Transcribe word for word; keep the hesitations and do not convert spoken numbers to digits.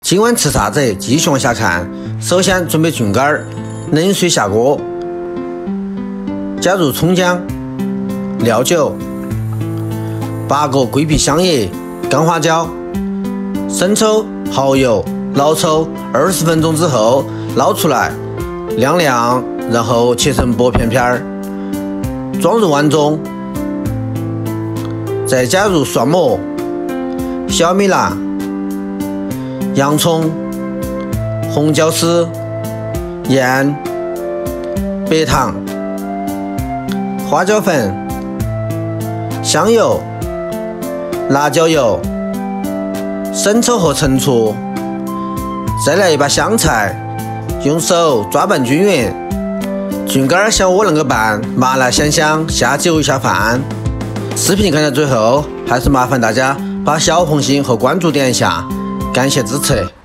今晚吃啥子？继续往下看。首先准备菌干儿，冷水下锅，加入葱姜、料酒、八个桂皮、香叶、干花椒、生抽、蚝油，老抽二十分钟之后捞出来，晾晾，然后切成薄片片儿，装入碗中，再加入蒜末、小米辣、洋葱、红椒丝、盐、白糖、花椒粉、香油、辣椒油、生抽和陈醋，再来一把香菜，用手抓拌均匀。菌干像我那个拌，麻辣香香，下酒下饭。视频看到最后，还是麻烦大家把小红心和关注点一下，感谢支持。